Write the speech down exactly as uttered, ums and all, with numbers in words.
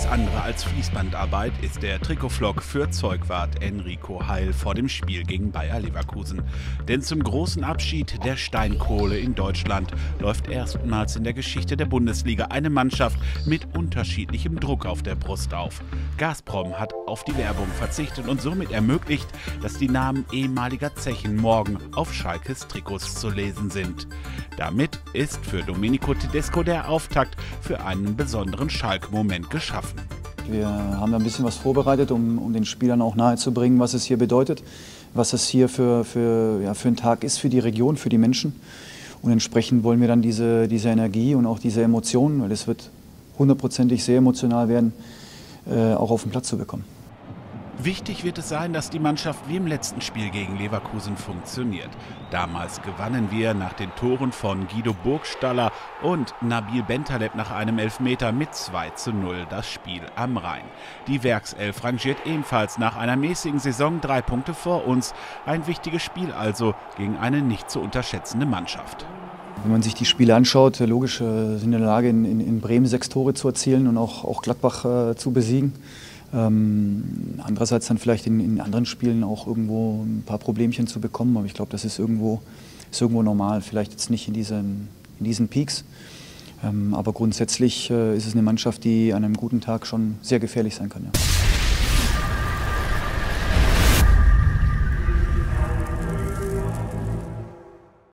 andere als Fließbandarbeit ist der Trikotflock für Zeugwart Enrico Heil vor dem Spiel gegen Bayer Leverkusen. Denn zum großen Abschied der Steinkohle in Deutschland läuft erstmals in der Geschichte der Bundesliga eine Mannschaft mit unterschiedlichem Druck auf der Brust auf. Gazprom hat auf die Werbung verzichtet und somit ermöglicht, dass die Namen ehemaliger Zechen morgen auf Schalkes Trikots zu lesen sind. Damit ist für Domenico Tedesco der Auftakt für einen besonderen Schalke-Moment geschaffen. Wir haben da ein bisschen was vorbereitet, um, um den Spielern auch nahezubringen, was es hier bedeutet, was es hier für, für, ja, für ein Tag ist für die Region, für die Menschen. Und entsprechend wollen wir dann diese, diese Energie und auch diese Emotionen, weil es wird hundertprozentig sehr emotional werden, äh, auch auf den Platz zu bekommen. Wichtig wird es sein, dass die Mannschaft wie im letzten Spiel gegen Leverkusen funktioniert. Damals gewannen wir nach den Toren von Guido Burgstaller und Nabil Bentaleb nach einem Elfmeter mit zwei zu null das Spiel am Rhein. Die Werkself rangiert ebenfalls nach einer mäßigen Saison drei Punkte vor uns. Ein wichtiges Spiel also gegen eine nicht zu unterschätzende Mannschaft. Wenn man sich die Spiele anschaut, logisch äh, sind in der Lage, in, in, in Bremen sechs Tore zu erzielen und auch, auch Gladbach äh, zu besiegen. Ähm, andererseits dann vielleicht in, in anderen Spielen auch irgendwo ein paar Problemchen zu bekommen, aber ich glaube, das ist irgendwo, ist irgendwo normal, vielleicht jetzt nicht in diesen, in diesen Peaks, ähm, aber grundsätzlich äh, ist es eine Mannschaft, die an einem guten Tag schon sehr gefährlich sein kann. Ja.